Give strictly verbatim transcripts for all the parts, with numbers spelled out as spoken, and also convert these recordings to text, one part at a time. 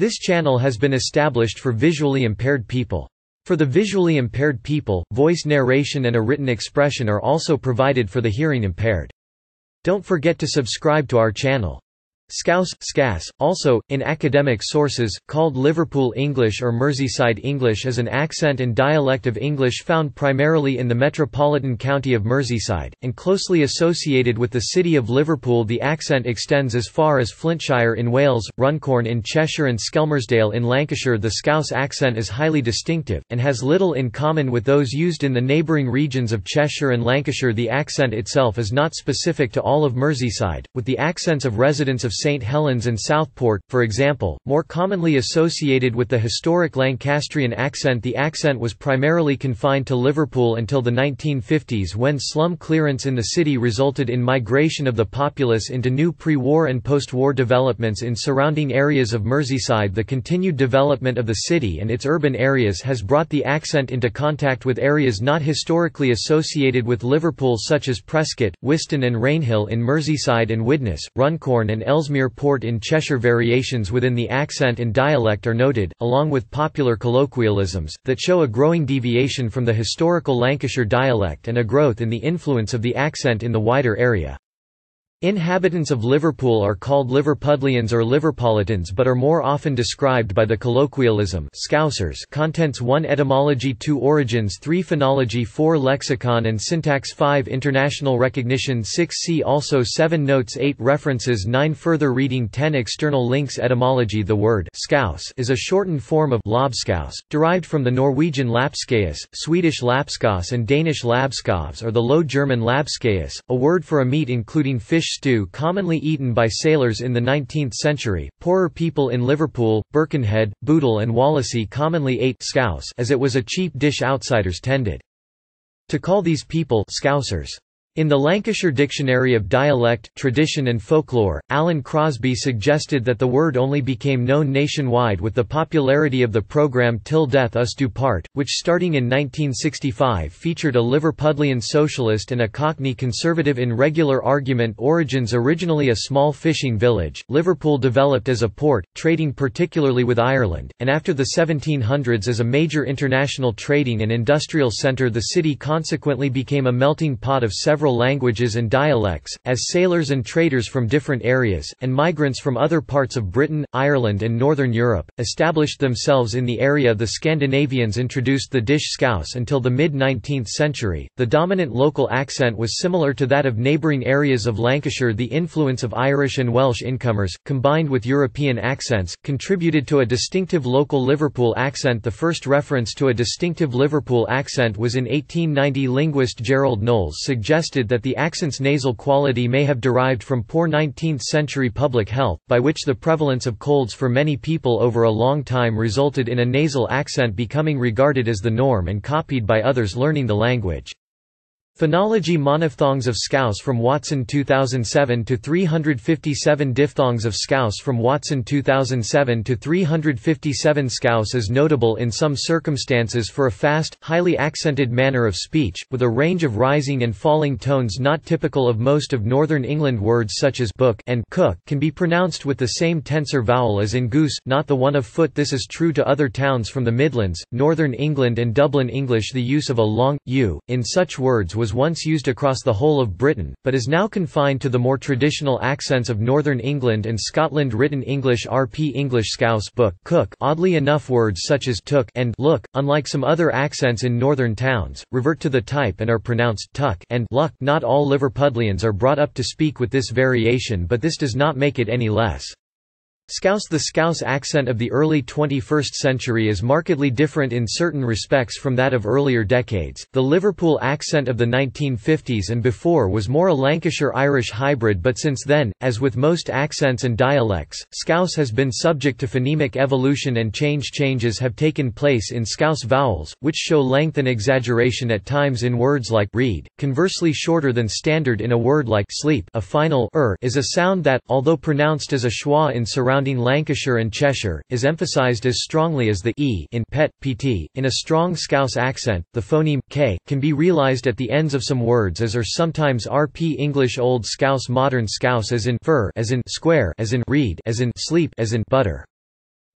This channel has been established for visually impaired people. For the visually impaired people, voice narration and a written expression are also provided for the hearing impaired. Don't forget to subscribe to our channel. Scouse, ʻskaʊs, also, in academic sources, called Liverpool English or Merseyside English, is an accent and dialect of English found primarily in the Metropolitan county of Merseyside, and closely associated with the city of Liverpool. The accent extends as far as Flintshire in Wales, Runcorn in Cheshire and Skelmersdale in Lancashire. The Scouse accent is highly distinctive, and has little in common with those used in the neighbouring regions of Cheshire and Lancashire. The accent itself is not specific to all of Merseyside, with the accents of residents of St Helens and Southport, for example, more commonly associated with the historic Lancastrian accent. The accent was primarily confined to Liverpool until the nineteen fifties, when slum clearance in the city resulted in migration of the populace into new pre-war and post-war developments in surrounding areas of Merseyside. The continued development of the city and its urban areas has brought the accent into contact with areas not historically associated with Liverpool, such as Prescott, Wiston and Rainhill in Merseyside and Widnes, Runcorn and Ellesmere Port in Cheshire. Variations within the accent and dialect are noted, along with popular colloquialisms, that show a growing deviation from the historical Lancashire dialect and a growth in the influence of the accent in the wider area. Inhabitants of Liverpool are called Liverpudlians or Liverpolitans, but are more often described by the colloquialism Scousers. Contents one Etymology two Origins three Phonology four Lexicon and Syntax five International recognition six See also seven Notes eight References nine Further reading ten External links. Etymology. The word «Scouse» is a shortened form of «labskaus», derived from the Norwegian lapskaus, Swedish lapskaus and Danish labskavs, or the Low German labskaus, a word for a meat including fish stew commonly eaten by sailors in the nineteenth century. Poorer people in Liverpool, Birkenhead, Bootle and Wallasey commonly ate «scouse» as it was a cheap dish outsiders tended to call these people «scousers». In the Lancashire Dictionary of Dialect, Tradition and Folklore, Alan Crosby suggested that the word only became known nationwide with the popularity of the programme Till Death Us Do Part, which starting in nineteen sixty-five featured a Liverpudlian socialist and a Cockney conservative in regular argument. Origins. Originally a small fishing village, Liverpool developed as a port, trading particularly with Ireland, and after the seventeen hundreds as a major international trading and industrial centre. The city consequently became a melting pot of several languages and dialects, as sailors and traders from different areas, and migrants from other parts of Britain, Ireland and Northern Europe, established themselves in the area. The Scandinavians introduced the dish scouse until the mid-nineteenth century. The dominant local accent was similar to that of neighbouring areas of Lancashire. The influence of Irish and Welsh incomers, combined with European accents, contributed to a distinctive local Liverpool accent. The first reference to a distinctive Liverpool accent was in eighteen ninety. Linguist Gerald Knowles suggested that the accent's nasal quality may have derived from poor nineteenth century public health, by which the prevalence of colds for many people over a long time resulted in a nasal accent becoming regarded as the norm and copied by others learning the language. Phonology. Monophthongs of Scouse from Watson two thousand seven to three fifty-seven. Diphthongs of Scouse from Watson two thousand seven to three fifty-seven. Scouse is notable in some circumstances for a fast, highly accented manner of speech, with a range of rising and falling tones not typical of most of Northern England. Words such as book and cook can be pronounced with the same tensor vowel as in goose, not the one of foot. This is true to other towns from the Midlands, Northern England and Dublin English. The use of a long u in such words was once used across the whole of Britain, but is now confined to the more traditional accents of Northern England and Scotland. Written English. R P English. Scouse, book, cook. Oddly enough, words such as took and look, unlike some other accents in northern towns, revert to the type and are pronounced tuck and luck. Not all Liverpudlians are brought up to speak with this variation, but this does not make it any less Scouse. The Scouse accent of the early twenty-first century is markedly different in certain respects from that of earlier decades. The Liverpool accent of the nineteen fifties and before was more a Lancashire-Irish hybrid, but since then, as with most accents and dialects, Scouse has been subject to phonemic evolution and change. Changes have taken place in Scouse vowels, which show length and exaggeration at times in words like read, conversely shorter than standard in a word like sleep. A final er is a sound that, although pronounced as a schwa in surrounding Lancashire and Cheshire, is emphasized as strongly as the e in pet, pt. In a strong Scouse accent, the phoneme k can be realized at the ends of some words as are sometimes rp English. Old Scouse. Modern Scouse as in fur, as in square, as in read, as in sleep, as in butter.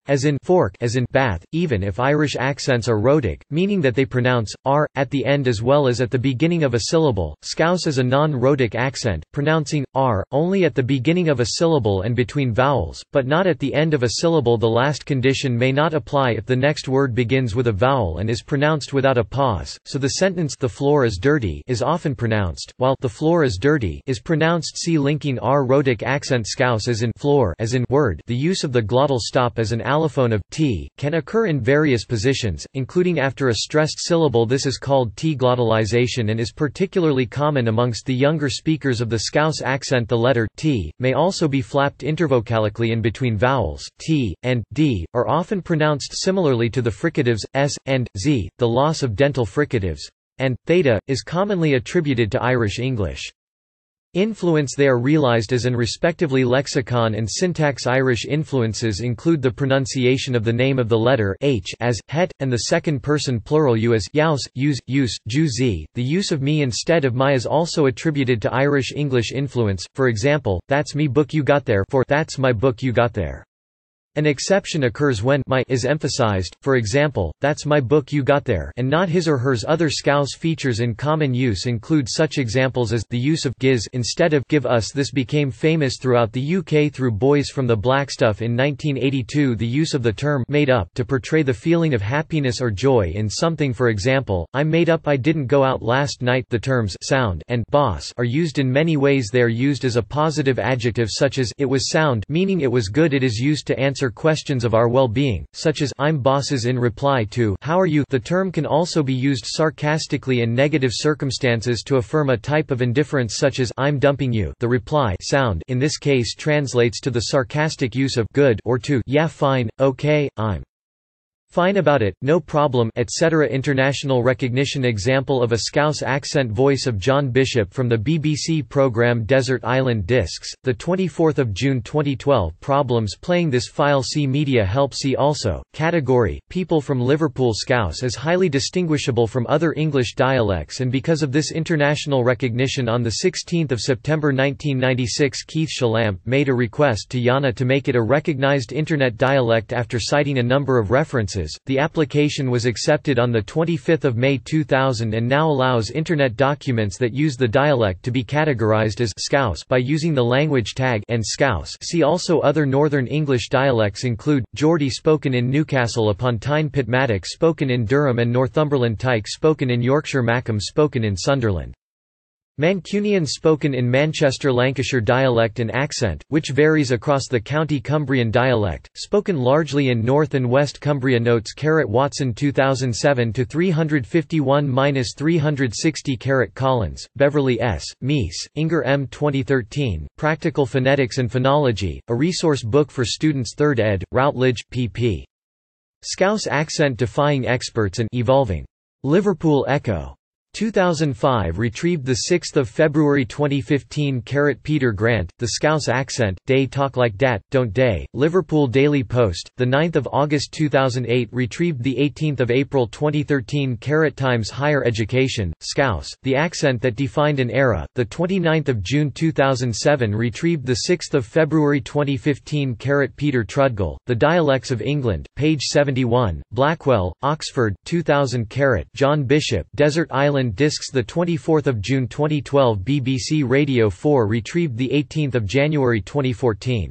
as in fork, as in bath, even if Irish accents are rhotic, meaning that they pronounce r at the end as well as at the beginning of a syllable. Scouse is a non-rhotic accent, pronouncing r only at the beginning of a syllable and between vowels, but not at the end of a syllable. The last condition may not apply if the next word begins with a vowel and is pronounced without a pause, so the sentence "the floor is dirty" is often pronounced, while "the floor is dirty" is pronounced. See linking r rhotic accent. Scouse as in floor, as in word. The use of the glottal stop as an allophone of t can occur in various positions, including after a stressed syllable. This is called t-glottalization and is particularly common amongst the younger speakers of the Scouse accent. The letter t may also be flapped intervocalically in between vowels. T and d are often pronounced similarly to the fricatives s and z. The loss of dental fricatives and theta is commonly attributed to Irish English influence. They are realized as an respectively lexicon and syntax. Irish influences include the pronunciation of the name of the letter h as het and the second person plural you as yaus, use, use, juzi. The use of me instead of my is also attributed to Irish English influence. For example, that's me book you got there for that's my book you got there. An exception occurs when my is emphasized, for example, that's my book you got there, and not his or hers. Other Scouse features in common use include such examples as the use of giz instead of give us. This became famous throughout the U K through Boys from the Blackstuff in nineteen eighty-two. The use of the term made up to portray the feeling of happiness or joy in something. For example, I'm made up I didn't go out last night. The terms sound and boss are used in many ways. They are used as a positive adjective such as it was sound, meaning it was good. It is used to answer questions of our well-being, such as I'm bosses in reply to how are you. The term can also be used sarcastically in negative circumstances to affirm a type of indifference such as I'm dumping you. The reply sound in this case translates to the sarcastic use of good or to yeah fine, okay, I'm fine about it, no problem, et cetera. International recognition. Example of a Scouse accent voice of John Bishop from the B B C programme Desert Island Discs, the twenty-fourth of June twenty twelve. Problems playing this file. See media help. See also category people from Liverpool. Scouse is highly distinguishable from other English dialects, and because of this international recognition, on the sixteenth of September nineteen ninety-six, Keith Shalamp made a request to Yana to make it a recognised internet dialect after citing a number of references. The application was accepted on the twenty-fifth of May two thousand and now allows internet documents that use the dialect to be categorized as Scouse by using the language tag and Scouse. See also other Northern English dialects include Geordie spoken in Newcastle upon Tyne, Pitmatic spoken in Durham and Northumberland, Tyke spoken in Yorkshire, Macomb spoken in Sunderland. Mancunian spoken in Manchester. Lancashire dialect and accent, which varies across the county. Cumbrian dialect, spoken largely in North and West Cumbria. Notes. Watson two thousand seven to three fifty-one to three sixty. Collins, Beverly S., Meese, Inger M. twenty thirteen, Practical Phonetics and Phonology, a resource book for students. third ed., Routledge, pp. Scouse accent defying experts and evolving. Liverpool Echo. two thousand five. Retrieved the sixth of February twenty fifteen. Peter Grant, The Scouse Accent, They Talk Like Dat, Don't They? Liverpool Daily Post, the ninth of August two thousand eight. Retrieved the eighteenth of April twenty thirteen. Times Higher Education, Scouse, The Accent That Defined an Era, the twenty-ninth of June two thousand seven. Retrieved the sixth of February twenty fifteen. Peter Trudgill, The Dialects of England, page seventy-one. Blackwell, Oxford, two thousand. John Bishop, Desert Island Discs, the twenty-fourth of June twenty twelve. B B C Radio four. Retrieved the eighteenth of January twenty fourteen.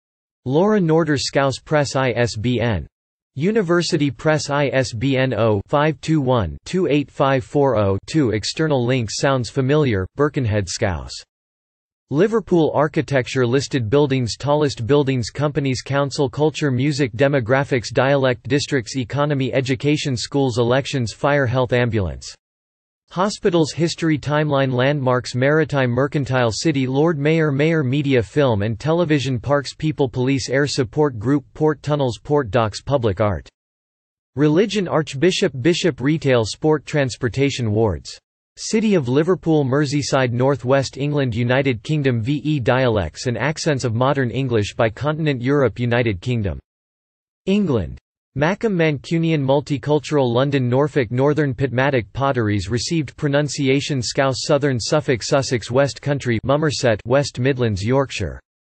Laura Norder. Scouse Press. I S B N. University Press. I S B N zero five two one two eight five four zero two. External links. Sounds familiar. Birkenhead. Scouse. Liverpool Architecture. Listed buildings. Tallest buildings. Companies. Council. Culture. Music. Demographics. Dialect. Districts. Economy. Education. Schools. Elections. Fire. Health. Ambulance. Hospitals. History. Timeline. Landmarks. Maritime. Mercantile City. Lord Mayor. Mayor. Media. Film and Television. Parks. People. Police. Air Support Group. Port Tunnels. Port Docks. Public Art. Religion. Archbishop. Bishop. Retail. Sport. Transportation. Wards. City of Liverpool. Merseyside. North West England, United Kingdom. V E Dialects and accents of modern English by continent. Europe, United Kingdom. England. Macomb. Mancunian. Multicultural. London. Norfolk. Northern Pitmatic. Potteries received pronunciation. Scouse. Southern Suffolk. Sussex. West Country. Somerset. West Midlands. Yorkshire.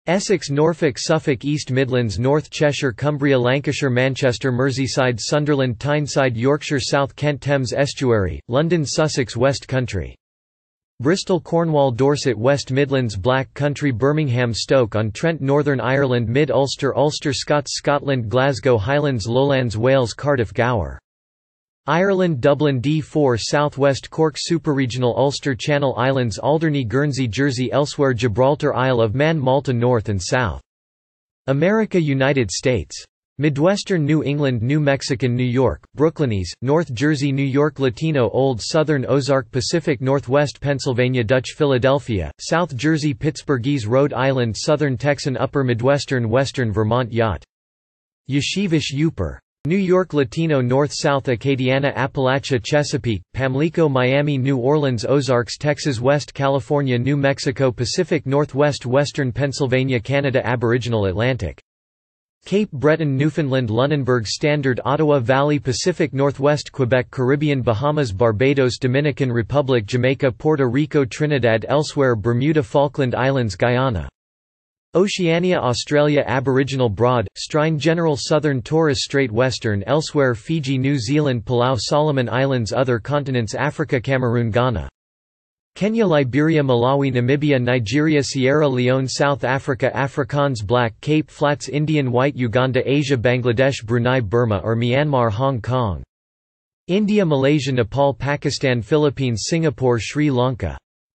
Essex, Norfolk, Suffolk, East Midlands, North Cheshire, Cumbria, Lancashire, Manchester, Merseyside, Sunderland, Tyneside, Yorkshire, South Kent, Thames Estuary, London, Sussex, West Country. Bristol, Cornwall, Dorset, West Midlands, Black Country, Birmingham, Stoke-on-Trent, Northern Ireland, Mid-Ulster, Ulster, Scots, Scotland, Glasgow, Highlands, Lowlands, Wales, Cardiff, Gower. Ireland, Dublin, D four, South West Cork, Superregional Ulster, Channel Islands, Alderney, Guernsey, Jersey, elsewhere, Gibraltar, Isle of Man, Malta, North and South America, United States. Midwestern New England, New Mexican, New York, Brooklynese, North Jersey, New York, Latino, Old Southern Ozark, Pacific Northwest, Pennsylvania, Dutch Philadelphia, South Jersey, Pittsburghese, Rhode Island, Southern Texan, Upper Midwestern, Western Vermont, Yacht. Yeshivish, Yooper. New York, Latino, North-South Acadiana, Appalachia, Chesapeake, Pamlico, Miami, New Orleans, Ozarks, Texas, West California, New Mexico, Pacific Northwest, Western Pennsylvania, Canada, Aboriginal Atlantic. Cape Breton, Newfoundland, Lunenburg, Standard, Ottawa Valley, Pacific Northwest, Quebec, Caribbean, Bahamas, Barbados, Dominican Republic, Jamaica, Puerto Rico, Trinidad, elsewhere, Bermuda, Falkland Islands, Guyana. Oceania, Australia, Aboriginal, Broad, Strine, General, Southern Torres Strait, Western, elsewhere, Fiji, New Zealand, Palau, Solomon Islands, other continents, Africa, Cameroon, Ghana. Kenya, Liberia, Malawi, Namibia, Nigeria, Sierra Leone, South Africa, Afrikaans, Black, Cape Flats, Indian White, Uganda, Asia, Bangladesh, Brunei, Burma or Myanmar, Hong Kong. India, Malaysia, Nepal, Pakistan, Philippines, Singapore, Sri Lanka.